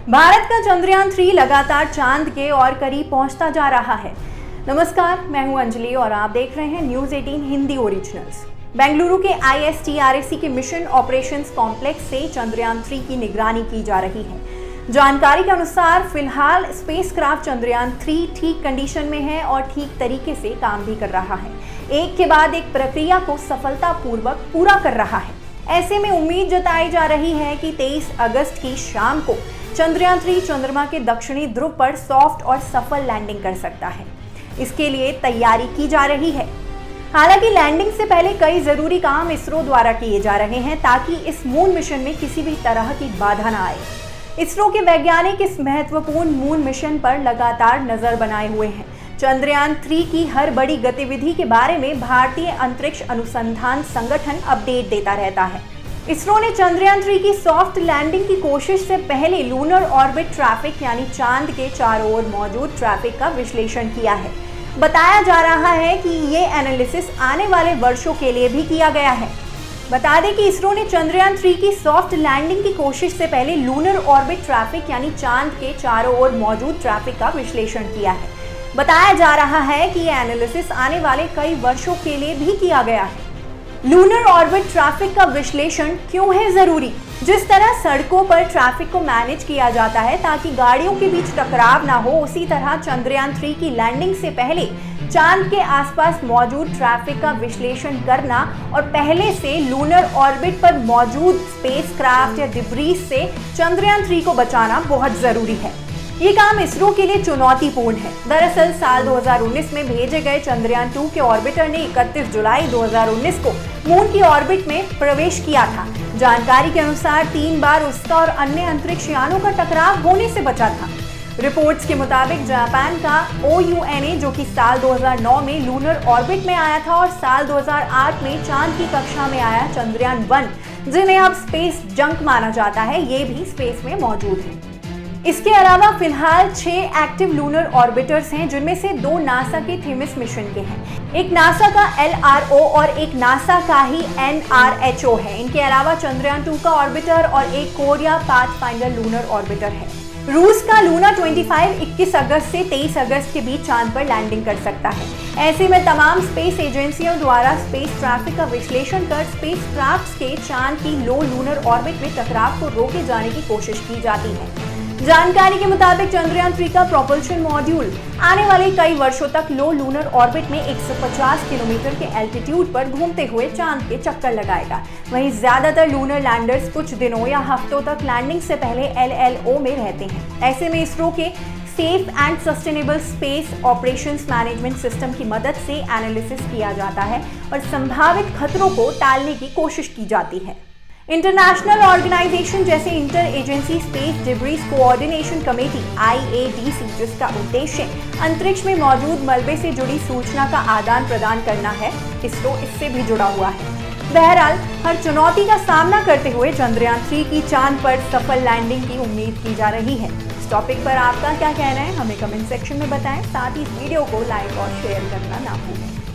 भारत का चंद्रयान 3 लगातार चांद के और करीब पहुंचता जा रहा है। नमस्कार, मैं हूं अंजलि और आप देख रहे हैं न्यूज़ 18 हिंदी ओरिजिनल्स। बेंगलुरु के ISTRAC के मिशन ऑपरेशंस कॉम्प्लेक्स से चंद्रयान 3 की निगरानी की जा रही है। जानकारी के अनुसार फिलहाल स्पेसक्राफ्ट चंद्रयान 3 ठीक कंडीशन में है और ठीक तरीके से काम भी कर रहा है। एक के बाद एक प्रक्रिया को सफलतापूर्वक पूरा कर रहा है। ऐसे में उम्मीद जताई जा रही है कि 23 अगस्त की शाम को चंद्रयान 3 चंद्रमा के दक्षिणी ध्रुव पर सॉफ्ट और सफल लैंडिंग कर सकता है। इसके लिए तैयारी की जा रही है। हालांकि लैंडिंग से पहले कई जरूरी काम इसरो द्वारा किए जा रहे हैं ताकि इस मून मिशन में किसी भी तरह की बाधा न आए। इसरो के वैज्ञानिक इस महत्वपूर्ण मून मिशन पर लगातार नजर बनाए हुए हैं। चंद्रयान 3 की हर बड़ी गतिविधि के बारे में भारतीय अंतरिक्ष अनुसंधान संगठन अपडेट देता रहता है। इसरो ने चंद्रयान 3 की सॉफ्ट लैंडिंग की कोशिश से पहले लूनर ऑर्बिट ट्रैफिक यानी चांद के चारों ओर मौजूद ट्रैफिक का विश्लेषण किया है। बताया जा रहा है कि ये एनालिसिस आने वाले वर्षों के लिए भी किया गया है। बता दें कि इसरो ने चंद्रयान 3 की सॉफ्ट लैंडिंग की कोशिश से पहले लूनर ऑर्बिट ट्रैफिक यानी चांद के चारों ओर मौजूद ट्रैफिक का विश्लेषण किया है। बताया जा रहा है कि यह एनालिसिस आने वाले कई वर्षों के लिए भी किया गया है। लूनर ऑर्बिट ट्रैफिक का विश्लेषण क्यों है जरूरी? जिस तरह सड़कों पर ट्रैफिक को मैनेज किया जाता है ताकि गाड़ियों के बीच टकराव ना हो, उसी तरह चंद्रयान 3 की लैंडिंग से पहले चांद के आसपास मौजूद ट्रैफिक का विश्लेषण करना और पहले से लूनर ऑर्बिट पर मौजूद स्पेसक्राफ्ट या डिब्रीज से चंद्रयान 3 को बचाना बहुत जरूरी है। ये काम इसरो के लिए चुनौतीपूर्ण है। दरअसल साल 2019 में भेजे गए चंद्रयान 2 के ऑर्बिटर ने 31 जुलाई 2019 को मून की ऑर्बिट में प्रवेश किया था। जानकारी के अनुसार 3 बार उसका और अन्य अंतरिक्ष यानों का टकराव होने से बचा था। रिपोर्ट्स के मुताबिक जापान का OUNA, जो कि साल 2009 में लूनर ऑर्बिट में आया था, और साल 2008 में चांद की कक्षा में आया चंद्रयान 1, जिन्हें अब स्पेस जंक माना जाता है, ये भी स्पेस में मौजूद है। इसके अलावा फिलहाल 6 एक्टिव लूनर ऑर्बिटर्स हैं, जिनमें से 2 नासा के थेमिस मिशन के हैं। एक नासा का LRO और एक नासा का ही NRHO है। इनके अलावा चंद्रयान 2 का ऑर्बिटर और एक कोरिया पाथफाइंडर लूनर ऑर्बिटर है। रूस का लूना 25 21 अगस्त से 23 अगस्त के बीच चांद पर लैंडिंग कर सकता है। ऐसे में तमाम स्पेस एजेंसियों द्वारा स्पेस ट्रैफिक का विश्लेषण कर स्पेस क्राफ्ट के चांद की लो लूनर ऑर्बिट में टकराव को रोके जाने की कोशिश की जाती है। जानकारी के मुताबिक चंद्रयान 3 का प्रोपल्शन मॉड्यूल आने वाले कई वर्षों तक लो लूनर ऑर्बिट में 150 किलोमीटर के एल्टीट्यूड पर घूमते हुए चांद के चक्कर लगाएगा। वहीं ज्यादातर लूनर लैंडर्स कुछ दिनों या हफ्तों तक लैंडिंग से पहले LLO में रहते हैं। ऐसे में इसरो के safe and sustainable space operations management system की मदद से एनालिसिस किया जाता है और संभावित खतरों को टालने की कोशिश की जाती है। इंटरनेशनल ऑर्गेनाइजेशन जैसे inter agency space debris coordination committee IADC, जिसका उद्देश्य अंतरिक्ष में मौजूद मलबे से जुड़ी सूचना का आदान प्रदान करना है, इसरो इससे भी जुड़ा हुआ है। बहरहाल हर चुनौती का सामना करते हुए चंद्रयान 3 की चांद पर सफल लैंडिंग की उम्मीद की जा रही है। इस टॉपिक पर आपका क्या कहना है, हमें कमेंट सेक्शन में बताएं। साथ ही इस वीडियो को लाइक और शेयर करना ना भूलें।